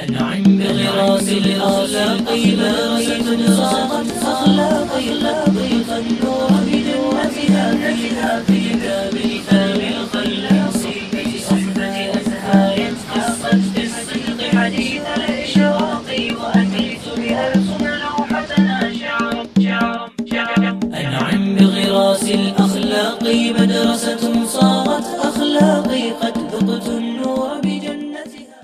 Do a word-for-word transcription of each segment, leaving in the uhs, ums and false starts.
أنعم بغراس الأخلاق بارزة صاغت أخلاقي خلقيقا النور بجنتها فيها في كتاب كتاب الخلاق بصحبة أزهار قصت بالصدق حديث الإشراق وأتيت بها السنن لوحتنا شعرا شعرا شعرا أنعم بغراس الأخلاق مدرسة صاغت أخلاقي قد ذقت النور بجنتها.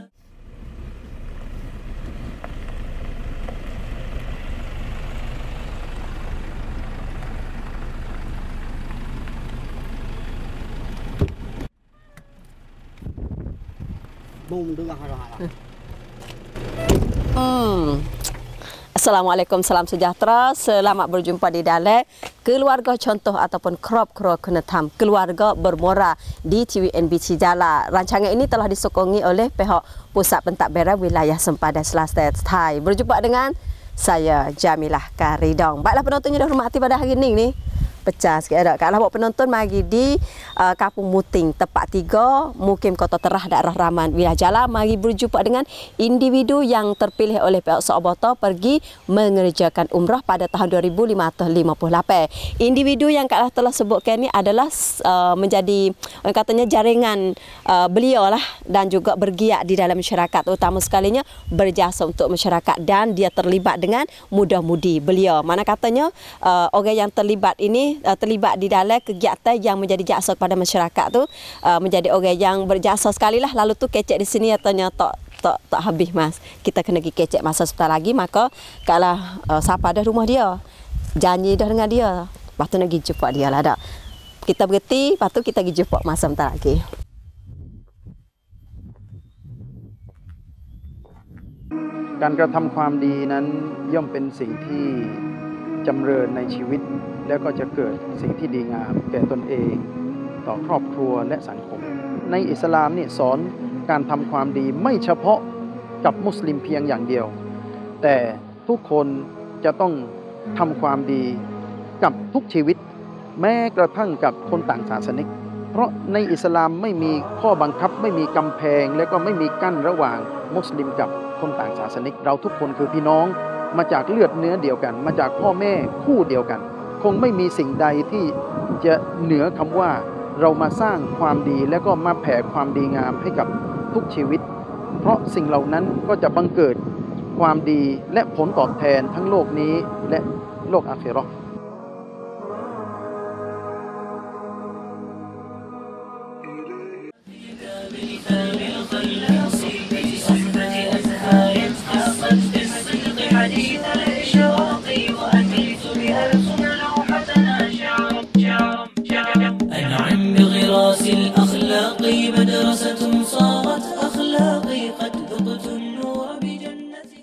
Hmm. Assalamualaikum, salam sejahtera. Selamat berjumpa di dalam keluarga contoh ataupun crop crop kena tham keluarga bermuara di T V N B Cijala. Rancangan ini telah disokongi oleh pihak Pusat Pentadbiran Wilayah Sempadan Selatan Thai. Berjumpa dengan saya Jamilah Karidong. Baiklah penontonnya dah hormati pada hari ini ni. Pecah sikit ada. Kalau awak penonton mari di uh, Kampung Muting tempat tiga Mukim Kota Terah daerah Raman Wilayah Jala. Mari berjumpa dengan individu yang terpilih oleh pihak Saobata pergi mengerjakan umrah pada tahun dua ribu lima ratus lima puluh lapan. Individu yang Kak telah sebutkan ni adalah uh, menjadi orang katanya jaringan uh, beliau lah dan juga bergiat di dalam masyarakat, utama sekalinya berjasa untuk masyarakat dan dia terlibat dengan muda-mudi beliau. Mana katanya uh, orang yang terlibat ini Uh, terlibat di dalam kegiatan yang menjadi jasa kepada masyarakat tu, uh, menjadi orang yang berjasa sekali lah. Lalu tu kecek di sini katanya tak tak tak habis mas. Kita kena pergi kecek masa sebentar lagi. Maka kalau uh, siapa ada rumah dia, janji dah dengan dia, lepas tu nak pergi jumpa dia lah dak. Kita berhenti, lepas tu kita pergi jumpa masa sebentar lagi. การกระทำความดีนั้นย่อมเป็นสิ่งที่จำเริญในชีวิตแล้วก็จะเกิดสิ่งที่ดีงามแก่ตนเองต่อครอบครัวและสังคมในอิสลามนี่สอนการทำความดีไม่เฉพาะกับมุสลิมเพียงอย่างเดียวแต่ทุกคนจะต้องทำความดีกับทุกชีวิตแม้กระทั่งกับคนต่างศาสนิกเพราะในอิสลามไม่มีข้อบังคับไม่มีกำแพงและก็ไม่มีกั้นระหว่างมุสลิมกับคนต่างศาสนิกเราทุกคนคือพี่น้องมาจากเลือดเนื้อเดียวกันมาจากพ่อแม่คู่เดียวกันคงไม่มีสิ่งใดที่จะเหนือคำว่าเรามาสร้างความดีแล้วก็มาแผ่ความดีงามให้กับทุกชีวิตเพราะสิ่งเหล่านั้นก็จะบังเกิดความดีและผลตอบแทนทั้งโลกนี้และโลกอาคิเราะห์ أنعم بغراس الأخلاق مدرسة صاغت أخلاقي قد ذقت النور بجنتها.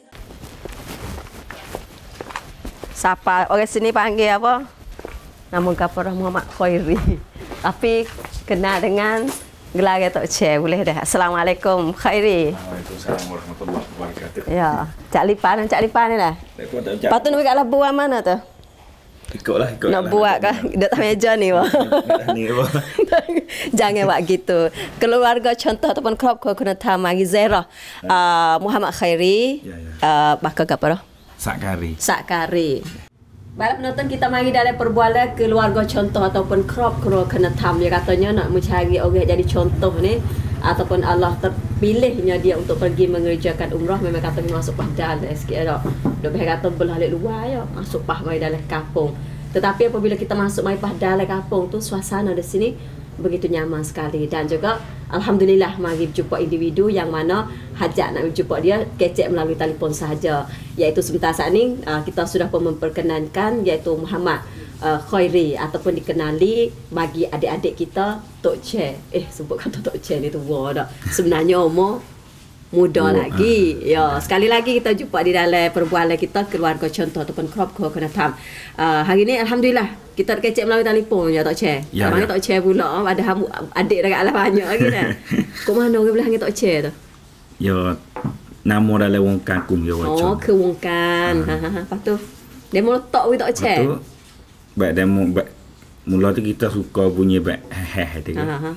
Siapa orang sini panggil apa? Nama kapal Muhammad Khairi. Tapi kenal dengan gelar Tok Che boleh dah. Assalamualaikum Khairi. Waalaikumsalam warahmatullahi wabarakatuh. Ya, Cak Lipan, Cak Lipan ni lah. Lepas tu nak pergi kat labuan mana tu? Ikutlah, ikut. Nak buat kah? Duduk atas meja ni, wah. Ni wah. Jangan buat gitu. Keluarga contoh ataupun crop kau kena tahu mari Zairah. Uh, Muhammad Khairi. Ya, ya. Uh, bakal apa dah? Sakari. Sakari. Baiklah penonton, kita mari dalam perbualan keluarga contoh ataupun crop kau kena tahu. Dia katanya nak mencari orang jadi contoh ni ataupun Allah terpilihnya dia untuk pergi mengerjakan umrah, memang katanya masuk padang sikit dah. Lebih kata belah lek luar ya, masuk pah mai dalam kampung. Tetapi apabila kita masuk mai pah dalam kampung tu, suasana di sini begitu nyaman sekali dan juga alhamdulillah mari jumpa individu yang mana hajat nak jumpa dia kecek melalui telefon sahaja, iaitu sebentar saat ni uh, kita sudah pun memperkenankan iaitu Muhammad uh, Khairi ataupun dikenali bagi adik-adik kita Tok Che. Eh sebut kata Tok Che ni tua dah. Sebenarnya umur muda oh, lagi. Ha. Ya, sekali lagi kita jumpa di dalam perbualan kita keluarga contoh ataupun crop kau kena tam. Uh, hari ni alhamdulillah kita kecek melalui telefon ya Tok Che. Ya, ya. Tok Che pula ada adik dekat alah banyak lagi dah. Kau mana orang belah dengan Tok Che tu? Ya, nama dalam wong kampung ya wacon. Oh, ke wong kan. Ha ha ha. Lepas tu dia mula tok with Tok Che. Lepas tu baik demo baik mula tu kita suka bunyi baik heh tu. Ha ha.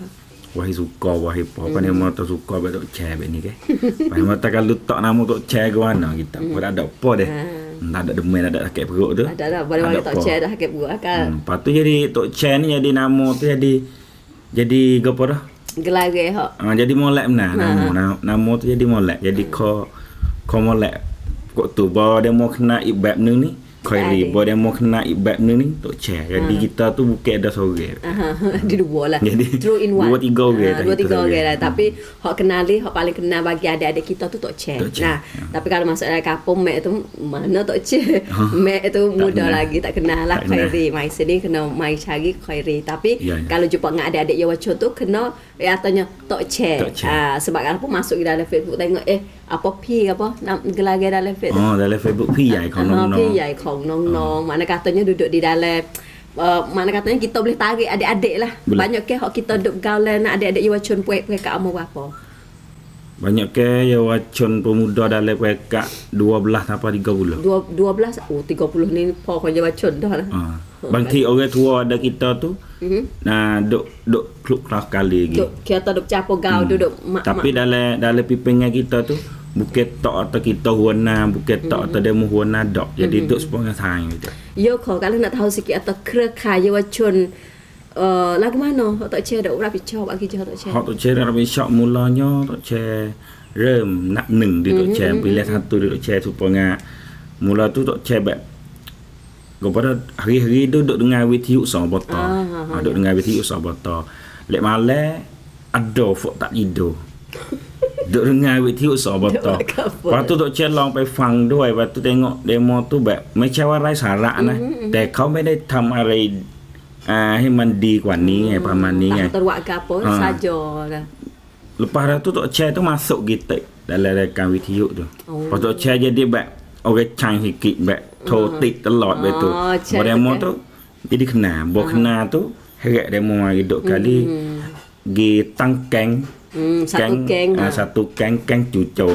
wahai suka wahai apa apa ni mau tak suka be tok share be ni ke. Pai mau tak kalau tak nama tok share ke mana kita. Kau ada apa deh. Tak ada demen ada sakit perut tu. Ada ada boleh tok share dah sakit perut akal. Lepas tu jadi tok share ni jadi nama tu jadi jadi apa dah? Gelar ke hak. Ah jadi molek benar nama nama tu jadi molek. Jadi kau kau molek kok tu bawa dia mau kena ibab ni Khairi, bawa dia mau kena ibab ni tok share. Jadi kita tu bukan ada seorang. Di dua lah. Jadi True in one. Dua tiga orang. Dua tiga orang lah. Tapi hak kenali, hak paling kenal bagi adik-adik kita tu tok share. Nah, tapi kalau masuk dalam kampung mek tu mana tok share. Mek tu muda lagi tak kenal lah Khairi. Mai sini kena mai cari Khairi. Tapi kalau jumpa dengan adik-adik Yawacon tu kena ya tanya tok share. Ah sebab kalau pun masuk dalam Facebook tengok eh apa pi apa nak gelar dalam Facebook. Oh, dalam Facebook pi ai kau nong. Pi ai kau nong nong. Mana katanya duduk di dalam Uh, mana katanya kita boleh tarik adik-adik lah. Boleh. Banyak ke hak kita duk gaul nak adik-adik Yawacon puek-puek kat umur berapa? Banyak ke Yawacon pemuda dalam peringkat dua belas sampai tiga puluh. dua belas oh tiga puluh ni pokok Yawacon dah lah. Ha. Bangki orang tua ada kita tu. Mm-hmm. Nah, duk duk klub kelas kali lagi. Duk kita duk capo gaul hmm. duduk mak. Tapi dalam dalam pipingnya kita tu bukan tok atau kita huana, bukan tok atau demo huana dok. Jadi duk sepengah sang gitu. Yo kau kalau nak tahu sikit atau kerekah Yawacon Uh, lagu mana hak tok share dak rapi chop bagi je tok share. Hak tok share rapi chop mulanya tok share rem nak neng di tok share pilih satu di tok share supaya mula tu tok share back kepada hari-hari tu duk dengar witiu sama botol. Ha duk dengar witiu sama botol. Lek malam ada fok tak tidur. Duk dengar witiu sama botol. Lepas tu tok share long ไปฟังด้วย lepas tu tengok demo tu แบบไม่ใช่ว่าไร้สาระนะแต่เขาไม่ได้ทำอะไรอ่าให้มันดีกว่านี้ไงประมาณนี้ไง terbuat ke apa saja dah. Lepas tu tok share tu masuk kita dalam raikan witiu tu. Lepas tok share jadi back orang cang sikit back totik ตลอด betul. Demo tu jadi kena, bo kena tu heret demo hidup kali gi tang keng satu keng satu keng keng cucung.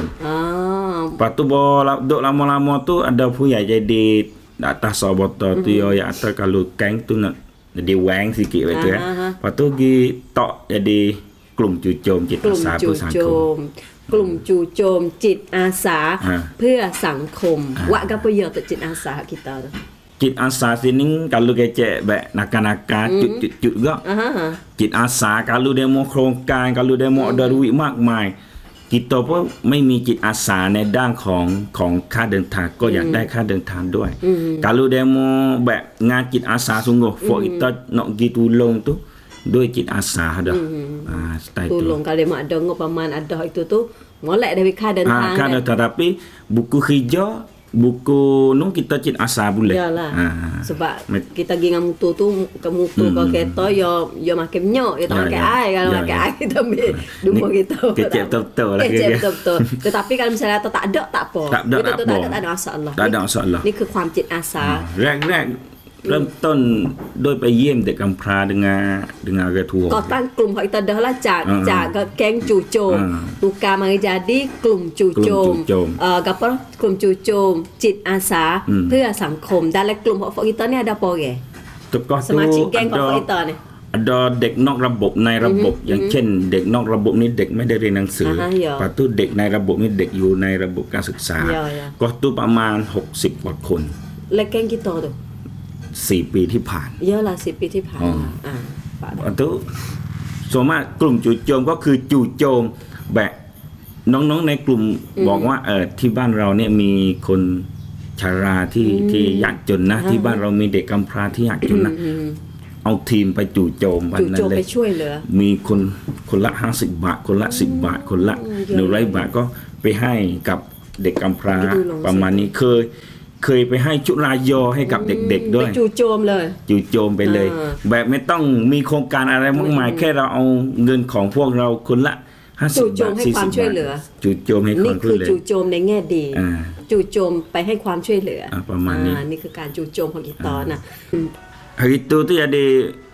Ah. Lepas tu bo duk lama-lama tu ada punya jadi atas botol tu ya atas kalau keng tu nak jadi wang sikit betul ya. Lepas tu pergi tok jadi กลุ่มจู่โจมจิตอาสาเพื่อสังคมกลุ่มจู่โจมจิตอาสาเพื่อสังคม What apa ya untukจิตอาสา kita tu? จิตอาสา sini kalau kecek baik nakal-nakal cut-cut juga.จิตอาสา kalau demo โครงการ kalau demo ada duit มากมาย kita pun ไม่มีจิตอาสาในด้านของของค่าเดินทางก็อยากได้ค่าเดินทางด้วย kalau demo แบบงานจิตอาสา sungguh for kita nak pergi tolong tu ด้วยจิตอาสาเด้ออ่าสไตล์ tolong kalau mak ada ngapaman ada itu tu molek dariค่าเดินทางค่าเดินทาง tapi buku kerja buku nu kita cit asa boleh. Yalah. Ha. Sebab kita pergi dengan motor tu ke motor hmm. ke kereta yo yo makin menyok kita ya, makan ya. air kalau ya, makan ya. air kita ambil rumah kita. Kecek betul-betul lah. Kecek betul-betul. Tetapi kalau misalnya tak ada tak apa. Tak ada tak apa. Tak ada masalah. Tak ada masalah. Niคือความจิตอาสาแรกๆเริ่มต้นโดยไปเยี่ยมเด็กกำพร้า dengan dengan orang tua. ก่อตั้งกลุ่มของkita dah lahจากจากแก๊งจู่โจม tukar mari jadi กลุ่มจู่โจมเอ่อ apa กลุ่มจู่โจมจิตอาสาเพื่อสังคม dalam กลุ่มของ kita ni ada apa ke? Semacam gengของ kita ni. Ada เด็กนอกระบบในระบบอย่างเช่นเด็กนอกระบบนี่เด็กไม่ได้เรียนหนังสือปัจจุบันเด็กในระบบนี่เด็กอยู่ในระบบการศึกษาก็ตัวประมาณหกสิบกว่าคนและแก๊ง kita tu สี่ปีที่ผ่านเยอะละสี่ปีที่ผ่านอ่าปัจจุบันส่วนมากกลุ่มจู่โจมก็คือจู่โจมแบบน้องๆในกลุ่มบอกว่าเออที่บ้านเราเนี่ยมีคนชราที่ที่ยากจนนะที่บ้านเรามีเด็กกำพร้าที่ยากจนนะเอาทีมไปจู่โจมวันนั้นเลยมีคนคนละห้าสิบบาทคนละสิบบาทคนละหนึ่งร้อยบาทก็ไปให้กับเด็กกำพร้าประมาณนี้เคยเคยไปให้จุฬายอให้กับเด็กๆด้วยจู่โจมเลยจู่โจมไปเลยแบบไม่ต้องมีโครงการอะไรมากมายแค่เราเอาเงินของพวกเราคนละห้าสิบบาทสี่สิบบาทจู่โจมให้ความช่วยเหลือนี่คือจู่โจมในแง่ดีจู่โจมไปให้ความช่วยเหลือประมาณนี้นี่คือการจู่โจมของกิตอนะ hari itu tu jadi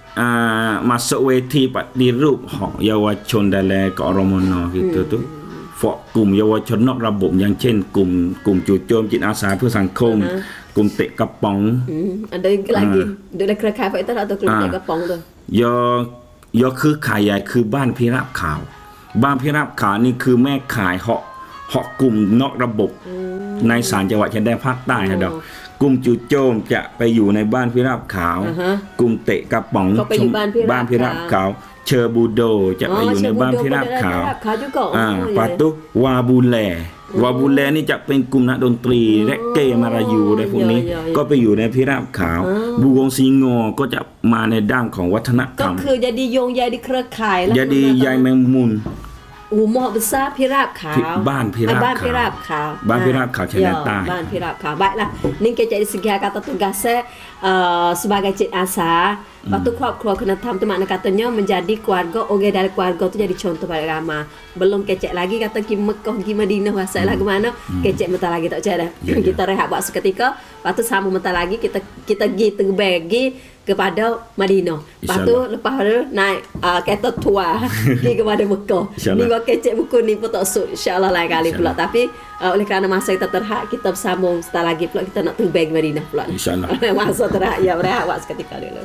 uh, masuk weti padirup hak Yawacon dalam Keoromono gitu tu กลุ่มเยาวชนนอกระบบอย่างเช่นกลุ่มกลุ่มจู่โจมจิตอาสาเพื่อสังคมกลุ่มเตะกระป๋อง ada lagi ada kerekai Pak itu atau กลุ่มเตะกระป๋องtu ya ยกคือขายใหญ่คือบ้านพิราบขาวบ้านพิราบขาวนี่คือแม่ขายเหาะเหาะกลุ่มนอกระบบในศาลจังหวัดชายแดนภาคใต้ครับดอกกลุ่มจู่โจมจะไปอยู่ในบ้านพิราบขาวกลุ่มเตะกระป๋องบ้านพิราบขาวเชอร์บูโดจะไปอยู่ในบ้านพิราบขาวอ่าปาตุวาบูแลวาบูแลนี่จะเป็นกลุ่มนักดนตรีแร็กเกมารายูอะไรพวกนี้ก็ไปอยู่ในพิราบขาวบูวงซีงอก็จะมาในด้านของวัฒนธรรมก็คือยาดียงยาดีเครือข่ายแล้วยาดียายแมงมุนอูหมอบุษาพิราบขาวบ้านพิราบขาวบ้านพิราบขาวชายแดนใต้บ้านพิราบขาว baiklah ni kita dari segi kata tugasnya uh, sebagai cik asa waktu keluarga kena tam tu makna katanya menjadi keluarga orang dari keluarga tu jadi contoh pada agama belum kecek lagi kata ki Mekah ki Madinah wasai lah ke mana kecek mentar lagi tak cek dah kita rehat buat seketika waktu sambung mentar lagi kita kita pergi terbagi kepada Madinah. Lepas tu lepas tu naik uh, kereta tua pergi kepada Mekah. Ni gua kecek buku ni pun tak sud insya-Allah lain kali pula tapi uh, oleh kerana masa kita terhad kita bersambung setelah lagi pula kita nak terbang Madinah pula. Insya-Allah. Masa terhad ya berehat buat seketika dulu.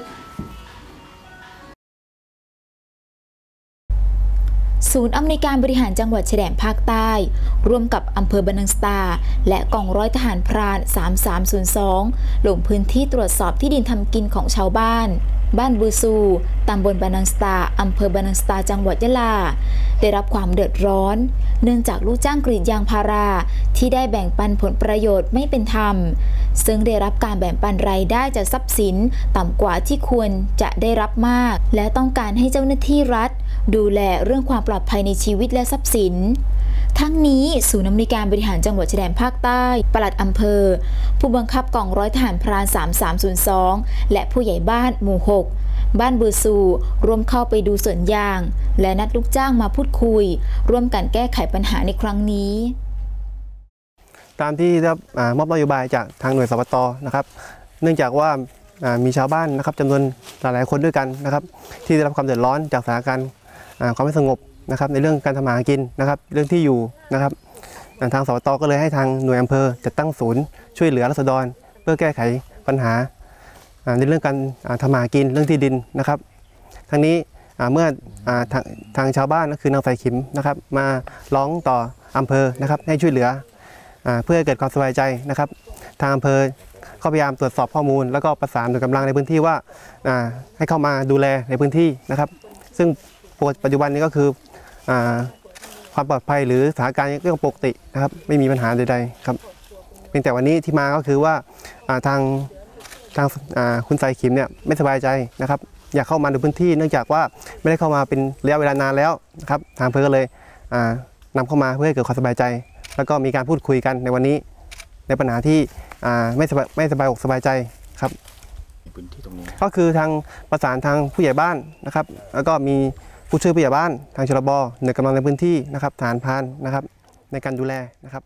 ศูนย์อำนวยการบริหารจังหวัดชายแดนภาคใต้ร่วมกับอำเภอบันนังสตาและกองร้อยทหารพรานสามสามศูนย์สองลงพื้นที่ตรวจสอบที่ดินทำกินของชาวบ้านบ้านบูซูตำบลบันนังสตาอำเภอบันนังสตาจังหวัดยะลาได้รับความเดือดร้อนเนื่องจากลูกจ้างกรีดยางพาราที่ได้แบ่งปันผลประโยชน์ไม่เป็นธรรมซึ่งได้รับการแบ่งปันรายได้จากทรัพย์สินต่ำกว่าที่ควรจะได้รับมากและต้องการให้เจ้าหน้าที่รัฐดูแลเรื่องความปลอดภัยในชีวิตและทรัพย์สินทั้งนี้ศูนย์อำนวยการบริหารจังหวัดชายแดนภาคใต้ปลัดอำเภอผู้บังคับกองร้อยทหารพรานสามสามศูนย์สองและผู้ใหญ่บ้านหมู่หกบ้านบือซูร่วมเข้าไปดูสวนยางและนัดลูกจ้างมาพูดคุยร่วมกันแก้ไขปัญหาในครั้งนี้ตามที่ได้มอบนโยบายจากทางหน่วยสปต.นะครับเนื่องจากว่ามีชาวบ้านนะครับจำนวนหลายๆคนด้วยกันนะครับที่ได้รับความเดือดร้อนจากสถานการณ์ความไม่สงบนะครับในเรื่องการทำมาหากินนะครับเรื่องที่อยู่นะครับทางสปต.ก็เลยให้ทางหน่วยอำเภอจัดตั้งศูนย์ช่วยเหลือราษฎรเพื่อแก้ไขปัญหาในเรื่องการทำมาหากินเรื่องที่ดินนะครับทั้งนี้เมื่อทางทางชาวบ้านก็คือนางสายขิมนะครับมาร้องต่ออำเภอนะครับให้ช่วยเหลือเพื่อให้เกิดความสบายใจนะครับทางอำเภอก็พยายามตรวจสอบข้อมูลแล้วก็ประสานหน่วยกำลังในพื้นที่ว่าให้เข้ามาดูแลในพื้นที่นะครับซึ่งปัจจุบันนี้ก็คือความปลอดภัยหรือสถานการณ์ก็ปกตินะครับไม่มีปัญหาใดๆครับเพียงแต่วันนี้ที่มาก็คือว่าทางทางคุณสายขิมเนี่ยไม่สบายใจนะครับอยากเข้ามาในพื้นที่เนื่องจากว่าไม่ได้เข้ามาเป็นระยะเวลานานแล้วนะครับทางอำเภอก็เลยนำเข้ามาเพื่อให้เกิดความสบายใจแล้วก็มีการพูดคุยกันในวันนี้ในปัญหาที่ไม่สบายไม่สบายอกสบายใจครับก็คือทางประสานทางผู้ใหญ่บ้านนะครับแล้วก็มีผู้ช่วยผู้ใหญ่บ้านทางชลบหน่วยกำลังในพื้นที่นะครับฐานพานนะครับในการดูแลนะครับ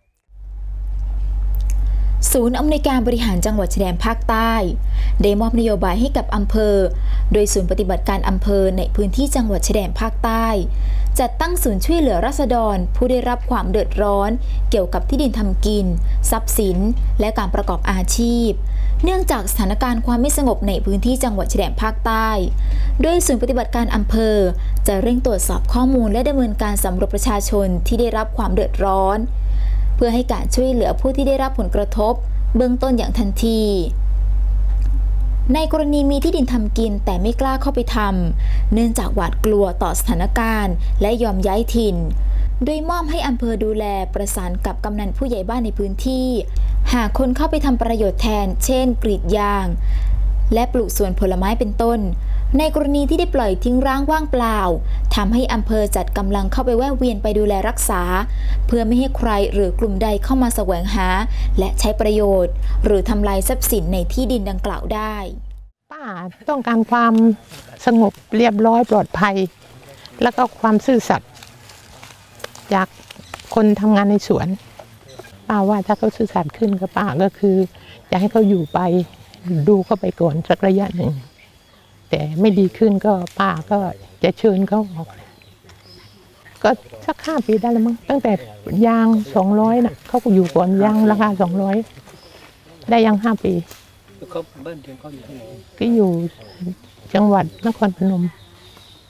ศูนย์อำนวยการบริหารจังหวัดชายแดนภาคใต้ได้มอบนโยบายให้กับอำเภอโดยศูนย์ปฏิบัติการอำเภอในพื้นที่จังหวัดชายแดนภาคใต้จัดตั้งศูนย์ช่วยเหลือราษฎรผู้ได้รับความเดือดร้อนเกี่ยวกับที่ดินทำกินทรัพย์สินและการประกอบอาชีพเนื่องจากสถานการณ์ความไม่สงบในพื้นที่จังหวัดชายแดนภาคใต้โดยศูนย์ปฏิบัติการอำเภอจะเร่งตรวจสอบข้อมูลและดำเนินการสำรวจประชาชนที่ได้รับความเดือดร้อนเพื่อให้การช่วยเหลือผู้ที่ได้รับผลกระทบเบื้องต้นอย่างทันทีในกรณีมีที่ดินทำกินแต่ไม่กล้าเข้าไปทำเนื่องจากหวาดกลัวต่อสถานการณ์และยอมย้ายถิ่นโดยมอบให้อำเภอดูแลประสานกับกำนันผู้ใหญ่บ้านในพื้นที่หากคนเข้าไปทำประโยชน์แทนเช่นกรีดยางและปลูกสวนผลไม้เป็นต้นในกรณีที่ได้ปล่อยทิ้งร้างว่างเปล่าทำให้อำเภอจัดกำลังเข้าไปแวะเวียนไปดูแลรักษาเพื่อไม่ให้ใครหรือกลุ่มใดเข้ามาแสวงหาและใช้ประโยชน์หรือทำลายทรัพย์สินในที่ดินดังกล่าวได้ป้าต้องการความสงบเรียบร้อยปลอดภัยแล้วก็ความซื่อสัตย์จากคนทำงานในสวนป้าว่าถ้าเขาซื่อสัตย์ขึ้นกับป้าก็คืออยากให้เขาอยู่ไปดูเข้าไปก่อนสักระยะหนึ่งแต่ไม่ดีขึ้นก็ป้าก็จะเชิญเขาออกก็สักห้าปีได้แล้วมั้งตั้งแต่ยางสองร้อยน่ะเขาก็อยู่ก่อนยางราคาสองร้อยได้ยังห้าปีเขาบ้านเดิมเขาอยู่ที่ไหนก็อยู่จังหวัดนครพนม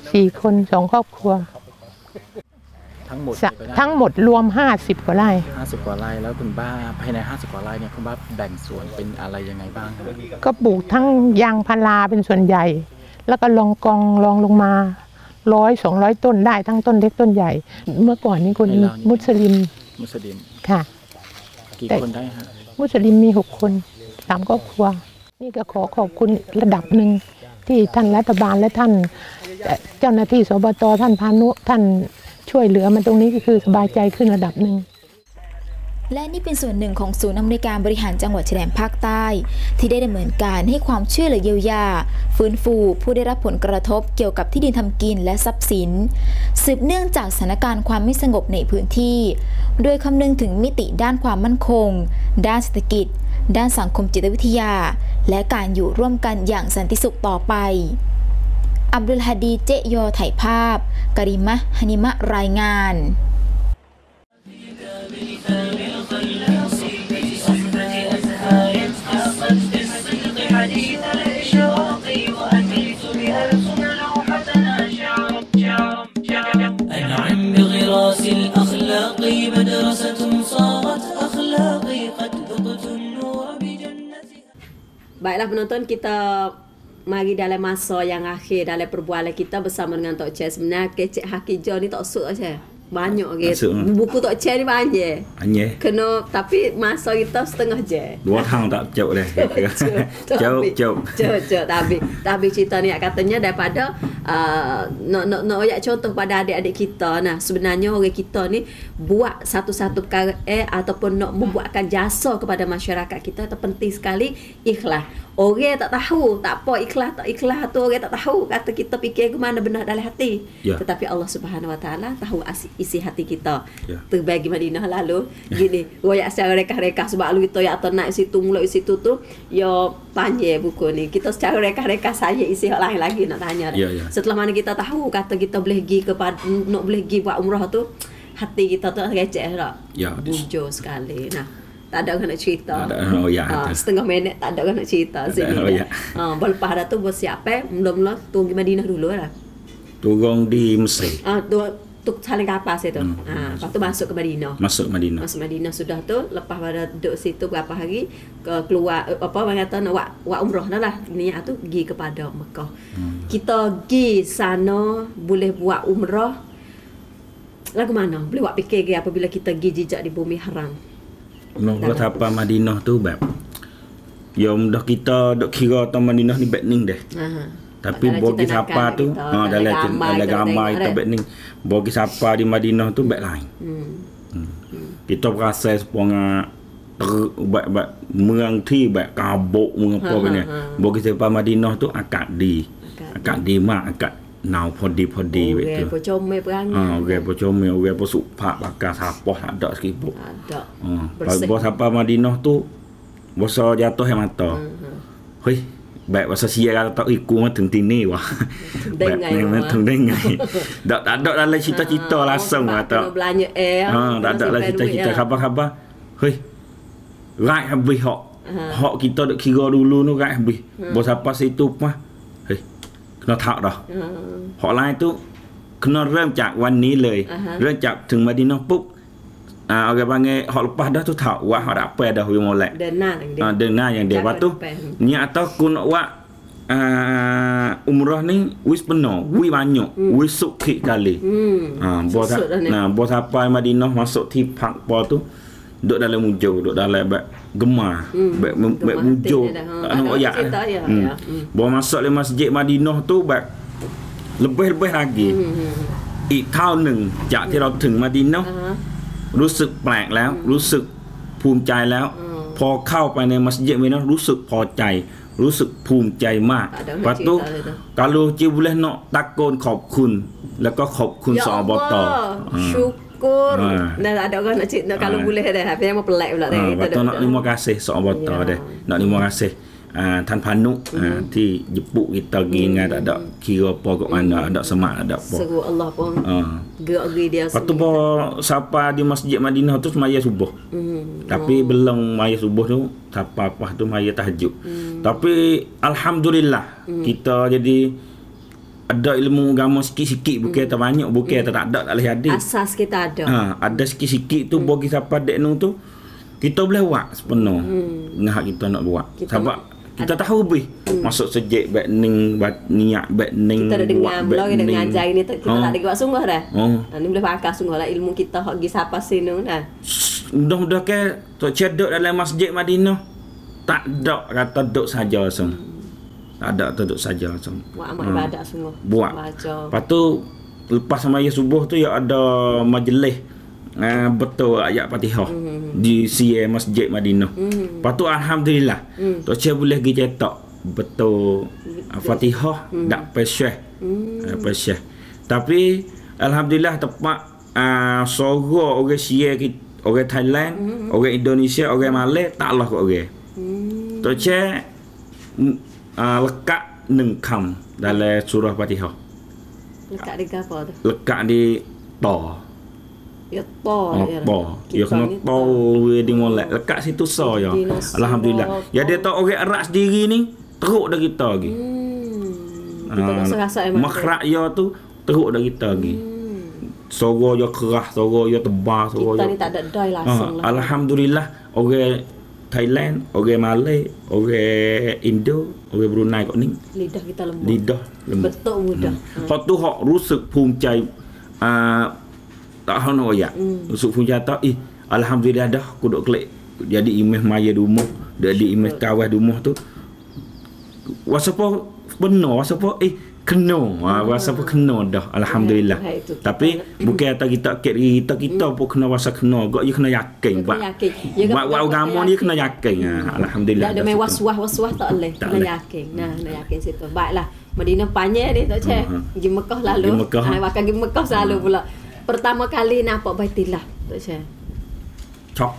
สี่คนสองครอบครัวทั้งหมดทั้งหมดรวมห้าสิบกว่าไร่ห้าสิบกว่าไร่แล้วคุณป้าภายในห้าสิบกว่าไร่เนี่ยคุณป้าแบ่งสวนเป็นอะไรยังไงบ้างครับก็ปลูกทั้งยางพาราเป็นส่วนใหญ่แล้วก็ลองกองลองลงมาร้อยสองร้อยต้นได้ทั้งต้นเล็กต้นใหญ่ เมื่อก่อนนี้คนมุสลิมมุสลิมค่ะกี่คนได้ฮะมุสลิมมีหกคนสามครอบครัวนี่ก็ขอขอบคุณระดับหนึ่งที่ท่านรัฐบาลและท่านเจ้าหน้าที่สบตท่านพานุท่านช่วยเหลือมันตรงนี้ก็คือสบายใจขึ้นระดับหนึ่งและนี่เป็นส่วนหนึ่งของศูนย์อำนวยการบริหารจังหวัดชายแดนภาคใต้ที่ได้ดำเนินการให้ความช่วยเหลือเยียวยาฟื้นฟูผู้ได้รับผลกระทบเกี่ยวกับที่ดินทำกินและทรัพย์สินสืบเนื่องจากสถานการณ์ความไม่สงบในพื้นที่โดยคำนึงถึงมิติด้านความมั่นคงด้านเศรษฐกิจด้านสังคมจิตวิทยาและการอยู่ร่วมกันอย่างสันติสุขต่อไปอับดุลฮาดีเจยอถ่ายภาพกริมะฮานิมะรายงาน Baiklah penonton, kita mari dalam masa yang akhir dalam perbualan kita bersama dengan Tok Che. Sebenarnya kecek Hakijah ni tak suk aja. Banyak gitu. Buku Tok Che ni banyak. Banyak. Kena tapi masa kita setengah je. Dua tahun tak jauh dah. Jauh, jauh. Jauh, jauh. Tapi tapi cerita ni katanya daripada uh, nak nak nak ayat contoh pada adik-adik kita. Nah, sebenarnya orang kita ni buat satu-satu perkara eh ataupun nak membuatkan jasa kepada masyarakat kita itu penting sekali ikhlas. Orang tak tahu, tak apa ikhlas tak ikhlas tu orang tak tahu. Kata kita fikir ke mana benar dalam hati. Ya. Tetapi Allah Subhanahu Wa Taala tahu isi hati kita. Ya. Tu bagi Madinah lalu gini, royak secara reka-reka sebab lalu kita ya atau naik situ mula situ tu ya panjang buku ni. Kita secara reka-reka saya isi hal lain lagi nak tanya. Ya, ya. Setelah mana kita tahu kata kita boleh pergi kepada nak boleh pergi buat umrah tu, hati kita tu receh tak? Ya, bujur sekali. Nah, tak ada orang nak cerita. Tak ada, oh ya, ha, setengah minit tak ada orang nak cerita sini. Oh ya. Ha, lepas dah tu bersiap eh, mula-mula turun di Madinah dulu lah. Turun di Mesir. Ah, tu tu saling kapal situ. Hmm. Ha, lepas tu masuk ke Madinah. Masuk Madinah. Masuk Madinah sudah tu, lepas pada duduk situ berapa hari ke keluar apa orang kata nak buat buat umrah dah lah. Niat tu pergi kepada Mekah. Hmm. Kita pergi sana boleh buat umrah. Lagu mana? Boleh buat fikir ke apabila kita pergi jejak di bumi haram. Nak apa Madinah tu bab. Ya mudah kita dok kira tau Madinah ni backning dah. Aha. Tapi bagi siapa tu, ha dalam dalam gambar kita backning. Bagi siapa di Madinah tu back lain. Hmm. Hmm. Kita berasa seponga buat-buat merangti buat kabuk mengapa ni. Bagi siapa Madinah tu akad di. Akad di mak akad nau podi podi betul. Orang pocome perangai. Ah, orang pocome, orang posupak bakar sapah ada sikit. Ada. Ha, bos apa Madinah tu bosa jatuh yang mata. Hoi, baik bahasa sia kata tak iku mah teng tini wah. Dengai. Teng dengai. Tak tak ada dalam cita-cita langsung kata. Belanja air. Ha, tak ada dalam cita-cita khabar-khabar. Hoi. Right habis hok. Hok kita dak kira dulu tu right habis. Bos apa situ mah. Hei. Kena tak dah. Hok lain tu kena remจากวันนี้เลยเริ่มจากถึงมะดีนะปุ๊บอ่าorang panggil hok lepas dah tu tak wah hok dak apa dah wi molek. Dengar yang dia. Ah dengar yang dia waktu ni atau kun wak ah umrah ni wis penuh, wis banyak, wis sukhi kali. Ah bos nah bos apa Madinah masuk ti pak po tu duduk dalam mujur, duduk dalam bak gemar, bak bak mujur. Anu oyak. Bos masuk le masjid Madinah tu bak lebih-lebih lagi.อีกเท่าหนึ่งจากที่เราถึงมาดินเนาะรู้สึกแปลกแล้วรู้สึกภูมิใจแล้วพอเข้าไปในมัสยิดนี้นะรู้สึกพอใจรู้สึกภูมิใจมากปัตตุกาลูจิบุเลนอตะโกนขอบคุณแล้วก็ขอบคุณสอบต syukur dan ada orang nak cerita kalau boleh dah apa yang pelak pula dah kita nak terima kasih sobot dah nak terima kasihท่านพานุที่ญี่ปุ่นkita pergi dengan tak ada kira apa kat mana ada semak ada apa seru Allah pun gerak dia lepas tu siapa di masjid Madinah tu semaya subuh tapi belum maya subuh tu siapa apa tu maya tahajud tapi alhamdulillah kita jadi ada ilmu agama sikit-sikit bukan hmm. tak banyak bukan hmm. tak ada tak boleh ada. Asas kita ada. Ha, ada sikit-sikit tu hmm. bagi siapa dek nu tu kita boleh buat sepenuh. Hmm. Ngah kita nak buat. Kita sebab kita ada. Tahu lebih hmm. masuk sejak baik ning niat baik ning kita dah dengar blog dengan ajar ini kita oh. tak ada buat sungguh dah. Oh. Ni boleh pakai sungguh lah ilmu kita hak gi siapa sini dah. Mudah-mudah ke tok cedok dalam masjid Madinah tak ada kata duk saja langsung. Tak ada duduk saja langsung. Buat amal ibadat semua. Buat. Baca. Lepas tu lepas sembahyang subuh tu ya ada majlis uh, betul ayat Fatihah mm-hmm. di C A Masjid Madinah. Mm-hmm. Lepas tu alhamdulillah. Mm. Tok Cik boleh pergi cetak betul uh, Fatihah mm. dak pesyeh. Mm. Uh, pesyeh. Tapi alhamdulillah tepat uh, suara orang Sia orang Thailand, mm-hmm. orang Indonesia, orang Malay taklah kok orang. Mm. Tok Cik Uh, lekat neng kam dalam surah Fatihah. Lekat di apa tu? Lekat di ta. Ya ta. Oh, ta. Ya kena ta di molek. Lekat situ so ya. Alhamdulillah. Ya dia tahu orang Arab sendiri ni teruk dah kita lagi. Hmm. Kita uh, rasa emang makhraj ya tu teruk dah kita lagi. Hmm. Suara ya keras, suara ya tebal, suara. Kita ni tak ada dai langsung uh, lah. Alhamdulillah orang Thailand, orang Malay, orang Indo, orang Brunei kok ni lidah kita lembut. Lidah lembut. Betul mudah. Hmm. Hak tu hak rusuk pungcai ah tak hono ya. Hmm. Rusuk pungcai tak eh alhamdulillah dah aku dok klik jadi imej maya di rumah, jadi imej kawan di rumah tu. Wasapa benar, wasapa eh kena. Ha, wasapa kena dah alhamdulillah. Ya, tapi bukan kata kita kita kita pun kena wasa kena, gak you kena yakin. Buat buat agama ni kena yakin. Ha, alhamdulillah. Tak ada main waswah waswah tak boleh. Kena yakin. Nah, kena yakin situ. Baiklah. Madinah panjang dia tak cek. Pergi Mekah lalu. Ha, bakal pergi Mekah selalu pula. Pertama kali nampak Baitillah tak cek. Cok.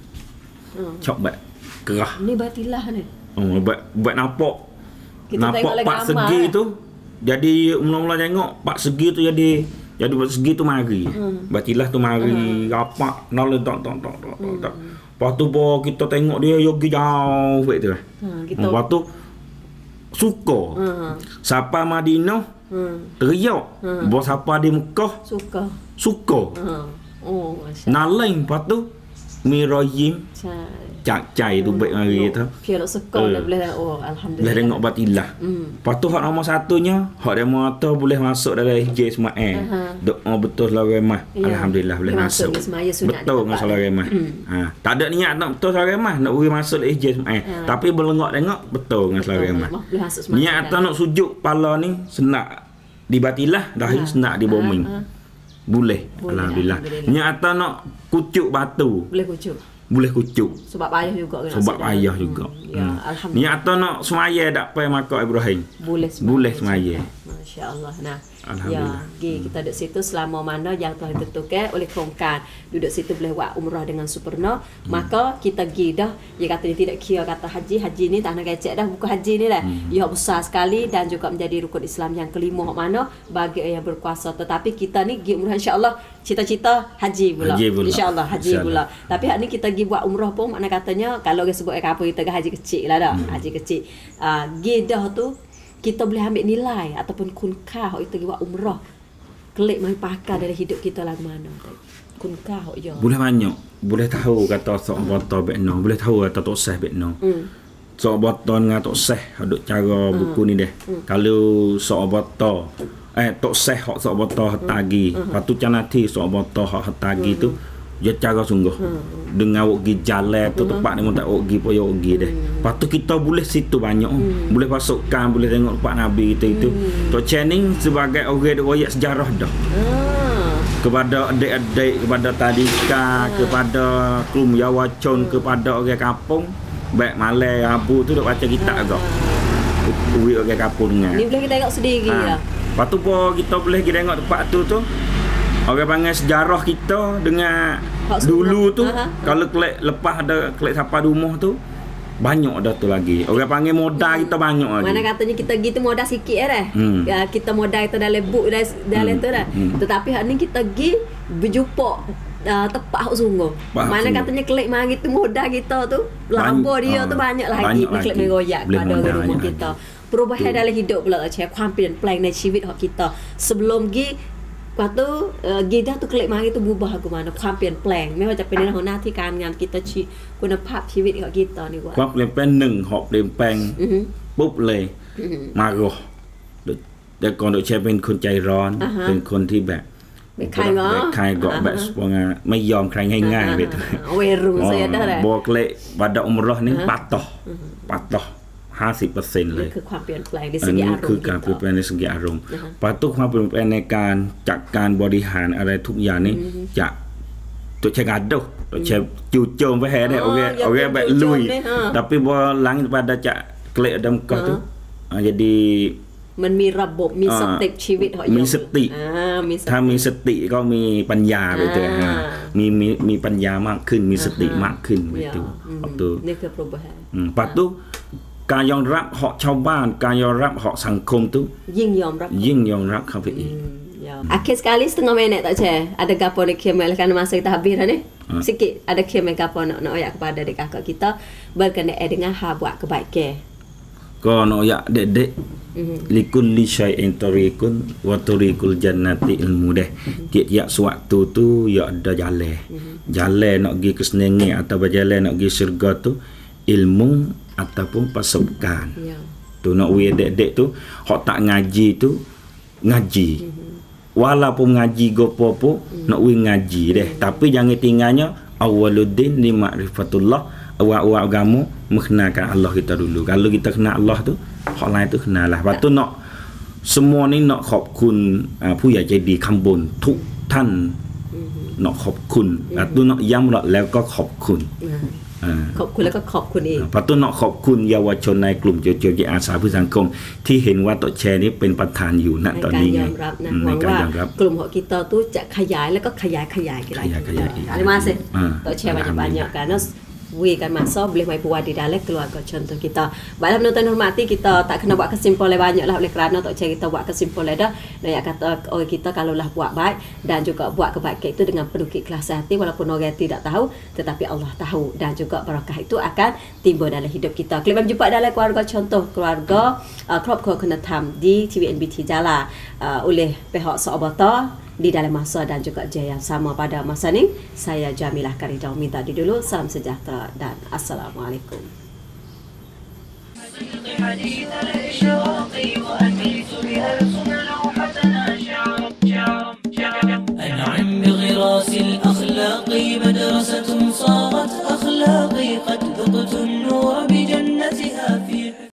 Cok bat. Kerah. Ni Baitillah ni. Oh, buat buat nampak. Nampak pak segi tu. Jadi mula-mula tengok pak segi tu jadi jadi pak segi tu mari. Hmm. Baitillah tu mari rapak nol tok tok tok tok tok. Lepas tu bo kita tengok dia yogi jauh wek tu. Hmm, kita lepas tu suka. Hmm. Siapa Madinah? Hmm. Teriak. Hmm. Bo siapa di Mekah? Suka. Suka. Hmm. Oh, masya-Allah. Nalain lepas tu Mirajim. Cak cai tu baik hari tu. Kira suka uh, boleh oh alhamdulillah. Boleh tengok Baitillah. Hmm. Lepas tu hak nombor satunya, hak demo atau boleh masuk dalam Hijaz Ismail. Uh-huh. Doa betul salat remah. Ya. Alhamdulillah boleh masuk. Betul dengan salat remah. Hmm. Ha, tak ada niat nak betul salat remah, nak pergi masuk dalam Hijaz Ismail. Uh. Tapi belengok tengok betul dengan salat remah. Niat atau nak sujud kepala ni senak di Baitillah, dah uh. senak di bumi. Uh-huh. Boleh. Boleh. Alhamdulillah. Niat atau nak kucuk batu. Boleh kucuk. Boleh kucuk. Sebab payah juga. Sebab payah juga. Hmm. Ya, hmm. Alhamdulillah. Ni atau nak semaya tak payah makam Ibrahim. Boleh semaya. Boleh semaya. Masya-Allah. Nah, ya, gi kita duduk situ selama mana yang telah ditentukan oleh kerongkan. Duduk situ boleh buat umrah dengan sempurna. Hmm. Maka kita gi dah, dia katanya tidak kira kata haji, haji ni tak nak kecek dah buku haji ni dah. Hmm. Ia besar sekali dan juga menjadi rukun Islam yang kelima mana bagi yang berkuasa. Tetapi kita ni gi umrah insya-Allah cita-cita haji pula. pula. Insya-Allah haji insya pula. Tapi hak ni kita pergi buat umrah pun makna katanya kalau orang sebut apa kita ke haji kecil lah dah. Hmm. Haji kecil. Ah uh, dah tu kita boleh ambil nilai ataupun kunkah hak kita pergi buat umrah. Kelik mai pakai dalam hidup kita lagu mana tadi. Kunkah hak ya. Boleh banyak. Boleh tahu kata sok botol bekno, boleh tahu kata tok seh bekno. Hmm. Sok botol dengan tok seh aduk cara hmm. buku ni deh. Hmm. Kalau sok botol eh tok seh hak sok botol hatagi. Hmm. Lepas tu canati sok botol hak hatagi hmm. tu dia cara sungguh hmm. dengan awak pergi jalan tu tempat ni tak awak pergi pun awak pergi deh. Lepas tu kita boleh situ banyak hmm. boleh masukkan boleh tengok tempat Nabi kita itu hmm. Tok Channing sebagai orang yang royak sejarah dah hmm. kepada adik-adik kepada tadika hmm. kepada kelum yawacon hmm. kepada orang kampung baik Malay Abu tu duk baca kitab agak hmm. uwi orang kampung dengar ni boleh kita tengok sendiri ha. lah. Lepas tu pun kita boleh pergi tengok tempat tu tu orang panggil sejarah kita dengan Hak dulu tu aha. Kalau klik lepas ada klik siapa di rumah tu banyak dah tu lagi. Orang panggil modal hmm. kita banyak lagi. Mana katanya kita gitu modal sikit dah. Hmm. Ya, kita modal kita dalam book dah dalam hmm. tu dah. Hmm. Tetapi hak ni kita pergi berjumpa uh, tepat hak sungguh. Mana sungguh. Katanya klik mari tu modal kita tu lamba dia ha. tu banyak lagi. Banyak klik meroyak pada rumah kita. perubahan dalam hidup pula Tok Che ความเปลี่ยนแปลงในชีวิตของ kita sebelum gi waktu uh, kita tu klik mari tu berubah ke mana ความเปลี่ยนแปลงไม่ว่าจะเป็นในหน้าที่การงาน kita ชีคุณภาพชีวิตของ kita นี่ว่าความเปลี่ยนแปลงหนึ่งหอบเปลี่ยนแปลงปุ๊บเลยมารอแต่ก่อนTok Che เป็นคนใจร้อนเป็นคนที่แบบไม่ใครเงาะใครเกาะแบบว่าไม่ยอมใครง่ายๆแบบเวรุเสียได้เลยบอกเลยว่าดอกมรดนี่ปัดต่อปัดต่อห้าสิบเปอร์เซ็นต์เลยคือความเปลี่ยนแปลงในสกิอารมณ์คือการเปลี่ยนแปลงในสกิอารมณ์ปัดตุความเปลี่ยนแปลงในการจัดการบริหารอะไรทุกอย่างนี้จะTok Che gaduh Tok Che cucungไปแห่ได้โอเคโอเคแบบลุยแต่พอพอหลังpadaจะเคลดำก็tu jadiมันมีระบบมีสเต็ปชีวิตของมีสติถ้ามีสติก็มีปัญญาไปเถอะมีมีมีปัญญามากขึ้นมีสติมากขึ้นไปตัวตัวนี่คือ perubahan ปัจจุการยอมรับเหาะชาวบ้านการยอมรับเหาะสังคมtuยิ่งยอมรับยิ่งยอมรับเข้าไปอีกakhir sekali setengah minit Tok Che ada gapo nak khemel kan masa kita habis dah ni sikit ada khemel gapo nak nak oyak kepada adik kakak kita berkenaan dengan ha buat kebaikanก็nak oyak dek-dek likul li syai'in tariqun wa tariqul jannati ilmu deh tiap-tiap sewaktu tu ya ada jalan jalan nak pergi ke senengi atau berjalan nak pergi syurga tu ilmu ataupun pasukan tu nak we dek-dek tu hok tak ngaji tu ngaji walaupun ngaji gopo-po nak we ngaji deh tapi jangan tinggalnya awwaluddin li ma'rifatullah awal-awal agama mengenalkan Allah kita dulu. Kalau kita kenal Allah tu hak lain tu kenal lah. Lepas tu nak semua ni nak ขอบคุณผู้ใหญ่ใจดีข้างบนทุกท่านnak ขอบคุณแล้วtu nak ย้ำแล้วก็ขอบคุณขอบคุณแล้วก็ขอบคุณเองพอต้นเนาะขอบคุณเยาวชนในกลุ่มโจโจจิอาสาเพื่อสังคมที่เห็นว่าTok Cheนี้เป็นประธานอยู่ณตอนนี้ไงในการยอมรับกลุ่มของkita tuจะขยายแล้วก็ขยายขยายกันterima kasih Tok Che banyak-banyak karena we kan masa boleh mai puas di dalam keluarga contoh kita. Baiklah penonton hormati, kita tak kena buat kesimpulan banyaklah oleh kerana Tok Che kita buat kesimpulan dah. Dan yang kata orang kita kalaulah buat baik dan juga buat kebaikan itu dengan penuh keikhlasan hati walaupun orang tidak tahu tetapi Allah tahu dan juga barakah itu akan timbul dalam hidup kita. Kita berjumpa dalam keluarga contoh keluarga uh, ครอบครัวคุณธรรม di ที วี เอ็น บี ที Jala uh, oleh pihak Saobata di dalam masa dan juga jaya yang sama pada masa ini. Saya Jamilah Karidau minta di dulu. Salam sejahtera dan Assalamualaikum.